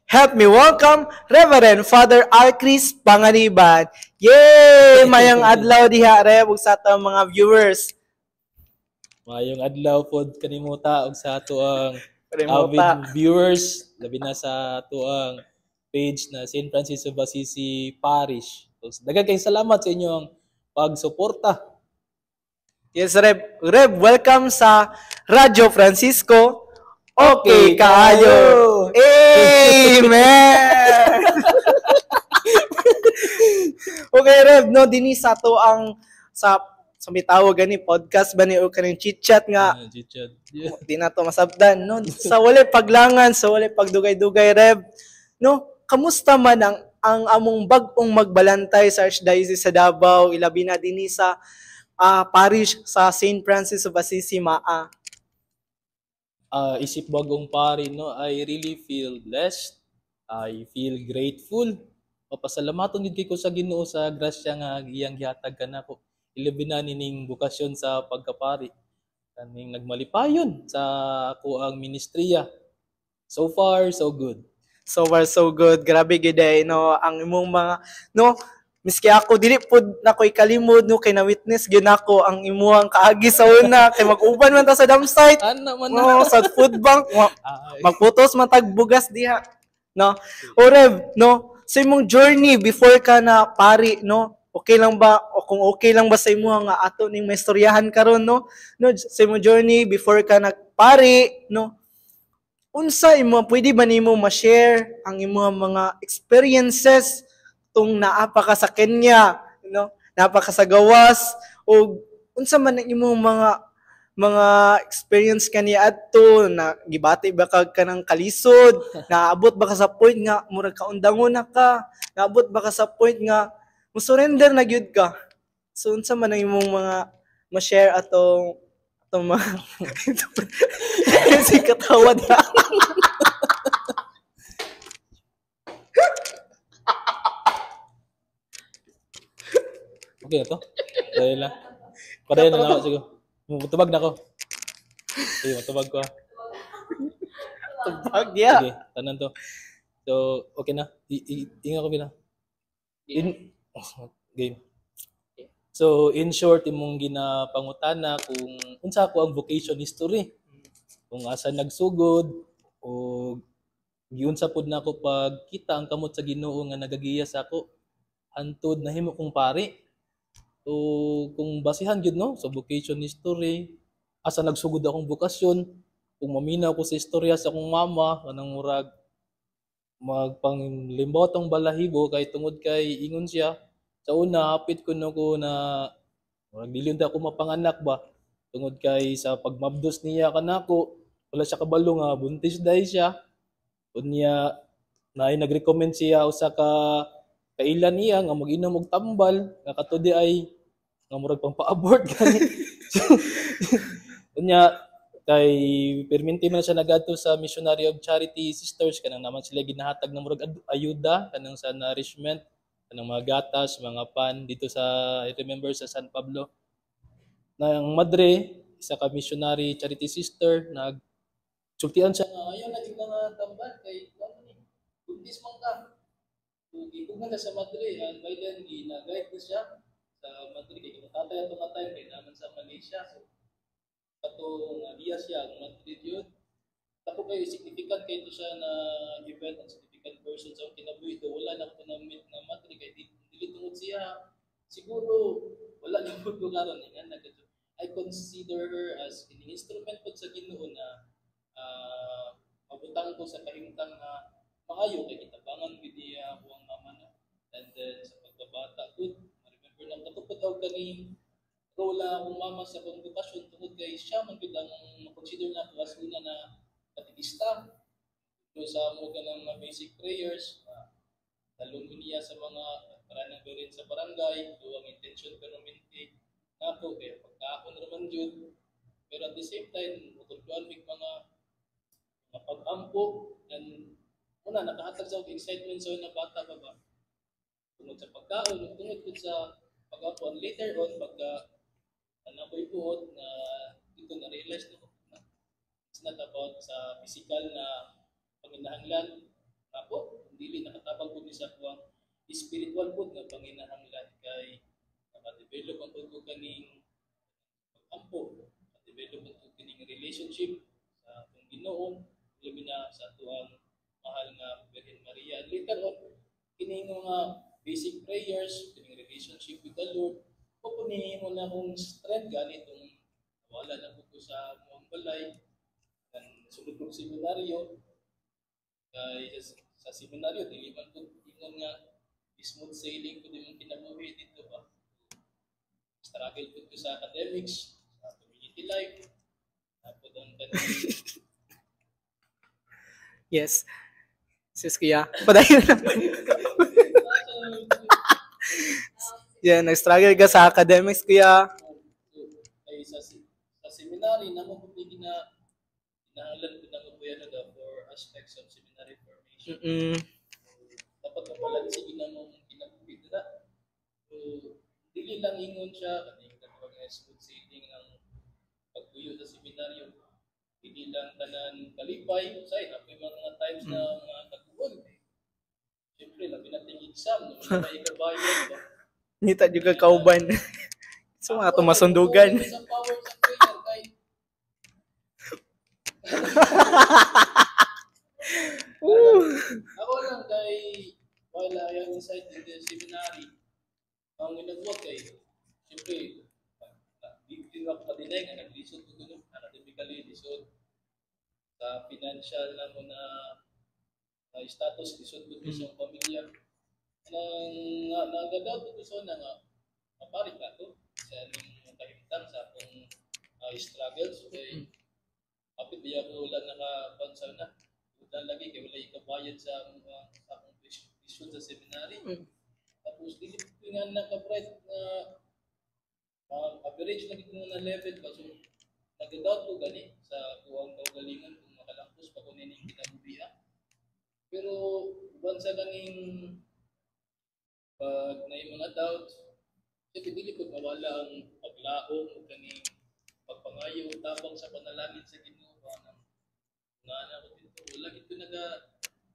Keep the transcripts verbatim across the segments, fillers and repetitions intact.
Help me welcome Reverend Father R. Chris Panganiban. Yay! Mayang adlaw diha Rev ug sa ato mga viewers. Mayong adlaw pod kanimuta og sa ato ang Kalimuta. avid viewers labi na sa ato ang page na Saint Francis of Assisi Parish. So, daghang kay salamat sa inyong pagsuporta. Yes, Rev. Rev, welcome sa Radyo Francisco. Okay, kaayo. Amen! Okay, Rev, no, dini sa to ang sa sa mitawag gani podcast ba ni o kaning chit-chat nga Ah, Chichad. Yeah. di na to masabdan, no? Sa wala paglangan, sa wala pagdugay-dugay, Rev. No, kamusta man ang ang among bag-ong magbalantay sa Archdiocese sa Davao, ilabi na dinhi sa ah, parish sa Saint Francis of Assisi Maa. Ah, isip bagong pari no, I really feel blessed. I feel grateful. Papasalamatong gid kay ko sa Ginoo sa grasya nga iyang gihatag kanako. Ilabi na nining bukasyon sa pagkapari. Kaning nagmalipayon sa ako ang ministriya. So far, so good. So far so good. Grabe gid eh, no ang imong mga no miski ako dili pud nakoy kalimod no kay na witness gyud nako ang imuhang kaagi sa una kay mag-uban man ta sa dam site. Ana man na. No, sa food bank ma- Ay, magputos man tag bugas diha. No. O Rev, no, sa imong journey before ka na pari, no, okay lang ba o kung okay lang ba sa imo nga ato ning maistoryahan karon, no? No, sa imong journey before ka nagpari, no? Unsa imo pwede ba nimo ma-share ang imong mga experiences tung naapa ka sa Kenya, no? Naapa ka sa gawas o unsa man ang imong mga mga experience kaniya adto na gibati ba kag kanang kalisod, naabot ba ka sa point nga murag kaundangon na ka, naabot ba ka sa point nga mo surrender na gyud ka. So unsa man ang imong mga ma-share atong atong mga si katawad na. okay na to. Dahil lang. Padayon na ako siguro. Matubag na ako. Sige, matubag ko. ah. Tubag ya. Sige, tanan to. So, okay na. I- i- Inga ko pila. In, game. So, in short, imong ginapangutana kung unsa ko ang vocation history. Kung asa nagsugod o giunsa pud nako pag kita ang kamot sa Ginoo nga nagagiya sa ako hantod nahimo kong pari. So, kung basihan gyud no sa vocation history, asa nagsugod akong bokasyon, kung maminaw ko sa istorya sa akong mama kanang murag magpanglimbot ang balahibo kay tungod kay ingon siya sa una hapit ko no ko na murag dili unta ako mapanganak ba tungod kay sa pagmabdos niya kanako wala siya kabalo nga buntis dahi siya unya naay nag-recommend siya usa ka kailan niya nga mag-inom og tambal nga katudi ay nga murag pang pa-abort gani. Unya kay perminti man siya nagadto sa Missionary of Charity Sisters kanang naman sila ginahatag ng murag ad- ayuda kanang sa nourishment kanang mga gatas, mga pan dito sa I remember sa San Pablo. Na ang madre isa ka missionary charity sister nag sultian siya nga ayaw na gid nga tambal kay ano ni buntis man ka. So, gibugan na sa madre and by then gina-guide ko siya sa madre kay kinutatay ato nga time kay naman sa Malaysia. So ato nga diya siya ang madre yun. Ako kayo significant kay ito siya na event ang significant person sa kinabuhi do wala na ko na meet na madre kay di dili tungod siya siguro wala na pud ko karon nga nagad I consider her as an instrument po sa Ginoo na ah mabutang ko sa kahimtang na maayo kay kitabangan gid niya ako ang mama na and then sa pagbabata pud remember lang katupod daw kani wala akong mama sa kongregasyon tungod kay siya man gid ang consider na ko as una na katikista so sa mo kanang mga basic prayers uh, talon niya sa mga paranang rin sa barangay do ang intention permanente nako kay pagkaon raman jud pero at the same time mutulduan mig mga mga pag-ampo and una nakahatag sa og excitement sa una bata pa ba tungod sa pagkaon tungod pud sa pag-ampo and later on pagka ano ko'y buot na dito na-realize na it's not about sa physical na panginahanglan ako spiritual po nga panginahanglan kay maka-develop ang pagko kaning pag-ampo, maka-develop ang kining relationship sa atong Ginoo, labi na sa atuang mahal nga Virgin Maria. And later on, kining mga basic prayers, kining relationship with the Lord, pupunin mo na kung strength ganitong wala na po ko sa mga balay, and sunod kong seminaryo, kay sa, sa seminaryo, dili man po ingon nga smooth sailing ko din yung kinabuhi dito ba. Struggle po ko sa academics, sa community life, tapos doon ka Yes. Sis Kuya, padayon na. Yeah, nag-struggle ka sa academics, Kuya. Ay, sa, sa seminary, naman po hindi na inahalan ko na po yan na for aspects of seminary formation. Mm-mm. Dapat mapalansin na mo kinabuhi na. So, dili lang ingon siya, kaning katawag nga smooth sailing ng pagtuyo sa seminaryo. Hindi lang tanan kalipay, say, may mga times na mga taguan. Siyempre, labi natin exam, no? May ikabayan ba? Nita juga kauban. So, mga tumasundugan. Sa power sa prayer, kay ako lang kay while I am inside in the seminary, ang ginagawa kay, siyempre, hindi ako madinay nga nag-lisod ko doon, academically lisod. Sa financial na mo na uh, status, lisod ko mm. sa pamilya. Nang nagadaw ko so na nga, mapari ka to sa aming kahimtang sa akong uh, struggles. Kay, kapit biya ko lang nakapansaw na. Utan lagi kay wala ikabayad sa mga sa akong tuition sa seminary. Mm. Tapos dili ko nga naka-bright na uh, average lagi ko na level kasi nagadaw ko gani sa kuwang kaugalingon kung makalangkos pa ko nining kinabuhian. Pero bansa ganing pag na yung mga doubts, kasi dili ko mawala ang paglaong o kaning pagpangayo tabang sa panalangin sa Ginoo ng nga na ko dito. Wala ito naga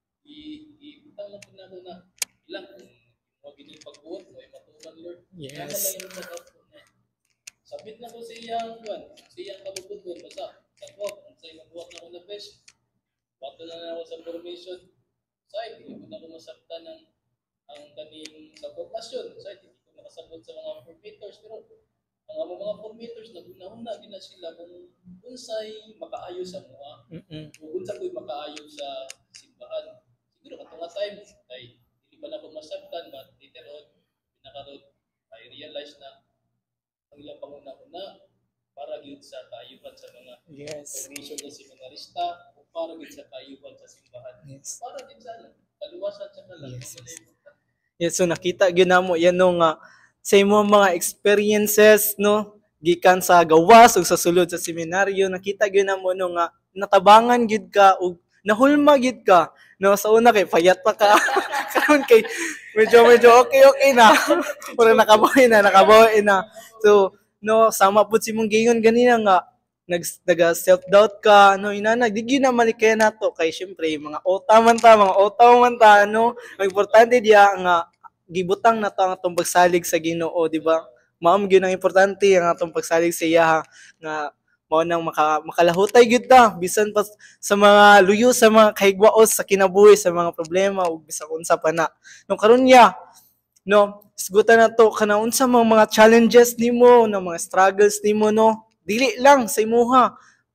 i-ibutang lang ko na ko na ilang kung mo gining pagbuot mo ay matuman Lord. Yes. Kaya lang yung mag-out ko na. Sabit na ko sa iyang kwan, sa iyang kabukod ko, basta sa ko, kung sa'yo magbuhat na ko na best, bato na na ako sa formation side, hindi ko na ko masakta ng ang kaning sa formation side, hindi ko nakasabot sa mga formators, pero ang mga formators naguna-una din na sila kung unsay makaayo sa mga kung unsa ko'y makaayo sa simbahan. Siguro kato nga time kay hindi pa na ko masabtan, but later on pinakaroon I realize na ang ilang panguna-una para gyud sa kaayuhan sa mga yes. formation ng seminarista o para gyud sa kaayuhan sa simbahan. Yes. Para din sa kaluwasan sa kalang. Yes. Yes, so nakita gyud namo yan no nga sa imong mga experiences no gikan sa gawas ug sa sulod sa seminaryo, nakita gyud namo no nga natabangan gyud ka ug nahulma gyud ka no. Sa una kay payat pa ka karon kay medyo medyo okay okay na pero nakabuhi na nakabuhi na. So no, sama pud si mong gingon ganina nga nag naga self doubt ka no, inana di gyud na malikaya nato kay syempre mga ota man ta mga ota man ta no. Ang importante diya nga gibutang na to ang atong pagsalig sa Ginoo, di ba? Mao gyud ang importante ang atong pagsalig sa iya nga mao nang maka, makalahutay gyud ta bisan pa sa mga luyo sa mga kahigwaos sa kinabuhi sa mga problema ug bisan unsa pa na. No karon ya no, isgutan na to kana unsa mga, mga challenges nimo, no mga struggles nimo no. Dili lang sa imuha.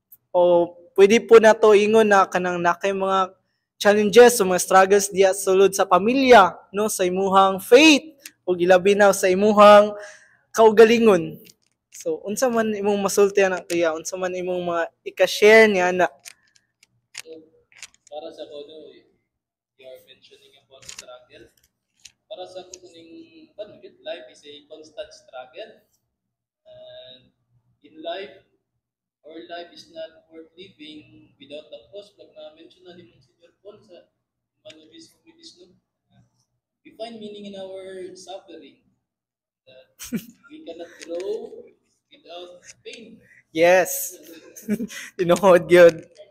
O pwede po na to ingon na kanang nakay mga challenges o mga struggles diya sulod sa pamilya no, sa imuhang faith o gilabi na sa imuhang kaugalingon. So unsa man imong masulti ana kuya, unsa man imong mga ika-share niya na para sa ko no, you are mentioning about struggle. Para sa ko kuning panit, life is a constant struggle. And in life, our life is not worth living without the cross. Pag na-mention na ni Monsignor Paul sa one of his committees, no? We find meaning in our suffering. That we cannot grow without pain. yes. Tinuod gyud.